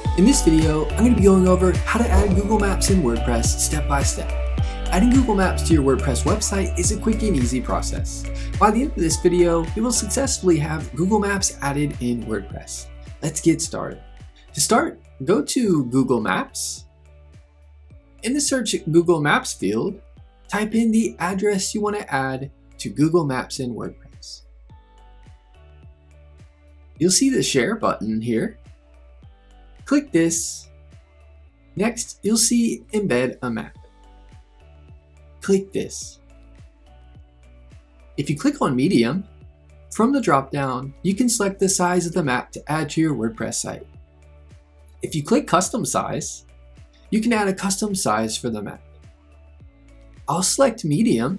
In this video, I'm going to be going over how to add Google Maps in WordPress step by step. Adding Google Maps to your WordPress website is a quick and easy process. By the end of this video, you will successfully have Google Maps added in WordPress. Let's get started. To start, go to Google Maps. In the search Google Maps field, type in the address you want to add to Google Maps in WordPress. You'll see the share button here. Click this. Next, you'll see embed a map. Click this. If you click on medium, from the dropdown, you can select the size of the map to add to your WordPress site. If you click custom size, you can add a custom size for the map. I'll select medium.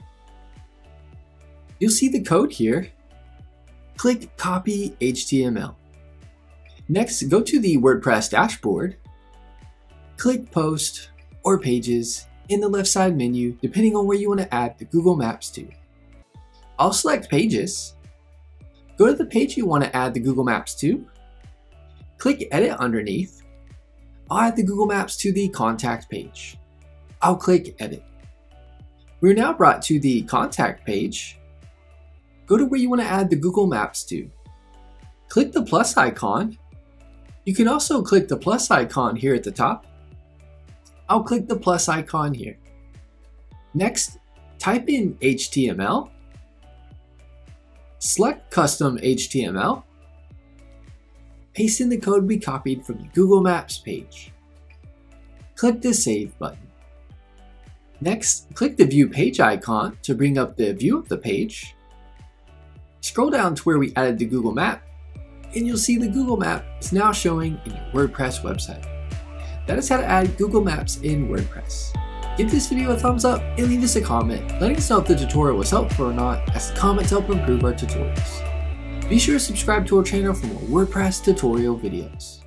You'll see the code here. Click copy HTML. Next, go to the WordPress dashboard. Click post or pages in the left side menu, depending on where you want to add the Google Maps to. I'll select pages. Go to the page you want to add the Google Maps to. Click edit underneath. I'll add the Google Maps to the contact page. I'll click edit. We're now brought to the contact page. Go to where you want to add the Google Maps to. Click the plus icon. You can also click the plus icon here at the top. I'll click the plus icon here. Next, type in HTML. Select custom HTML. Paste in the code we copied from the Google Maps page. Click the save button. Next, click the view page icon to bring up the view of the page. Scroll down to where we added the Google Map, and you'll see the Google Map is now showing in your WordPress website. That is how to add Google Maps in WordPress. Give this video a thumbs up and leave us a comment letting us know if the tutorial was helpful or not, as the comments help improve our tutorials. Be sure to subscribe to our channel for more WordPress tutorial videos.